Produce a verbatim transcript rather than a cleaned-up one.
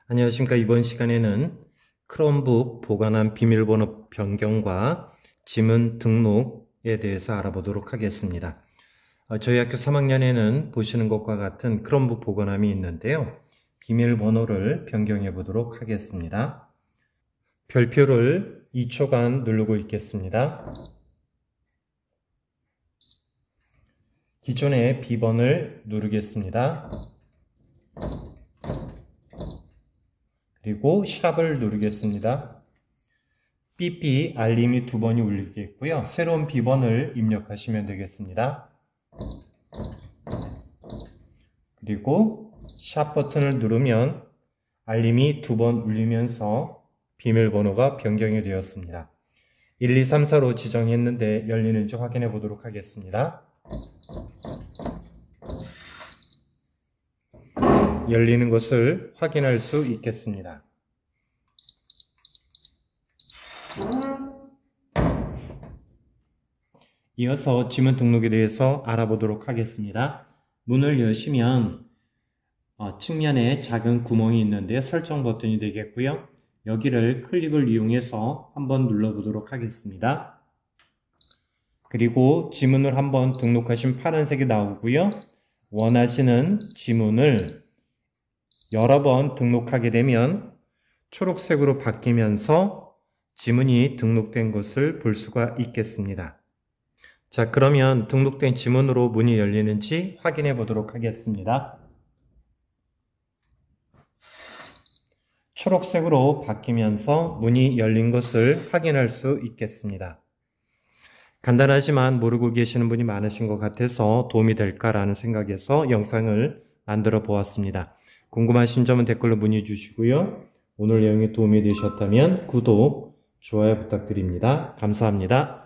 안녕하십니까. 이번 시간에는 크롬북 보관한 비밀번호 변경과 지문 등록에 대해서 알아보도록 하겠습니다. 저희 학교 삼 학년에는 보시는 것과 같은 크롬북 보관함이 있는데요. 비밀번호를 변경해 보도록 하겠습니다. 별표를 이 초간 누르고 있겠습니다. 기존의 비번을 누르겠습니다. 그리고 샵을 누르겠습니다. 삐삐 알림이 두 번이 울리겠고요. 새로운 비번을 입력하시면 되겠습니다. 그리고 샵 버튼을 누르면 알림이 두 번 울리면서 비밀번호가 변경이 되었습니다. 일, 이, 삼, 사로 지정했는데 열리는지 확인해 보도록 하겠습니다. 열리는 것을 확인할 수 있겠습니다. 이어서 지문 등록에 대해서 알아보도록 하겠습니다. 문을 여시면 어, 측면에 작은 구멍이 있는데 설정 버튼이 되겠고요. 여기를 클릭을 이용해서 한번 눌러보도록 하겠습니다. 그리고 지문을 한번 등록하신 파란색이 나오고요. 원하시는 지문을 여러 번 등록하게 되면 초록색으로 바뀌면서 지문이 등록된 것을 볼 수가 있겠습니다. 자, 그러면 등록된 지문으로 문이 열리는지 확인해 보도록 하겠습니다. 초록색으로 바뀌면서 문이 열린 것을 확인할 수 있겠습니다. 간단하지만 모르고 계시는 분이 많으신 것 같아서 도움이 될까라는 생각에서 영상을 만들어 보았습니다. 궁금하신 점은 댓글로 문의 주시고요. 오늘 내용이 도움이 되셨다면 구독, 좋아요 부탁드립니다. 감사합니다.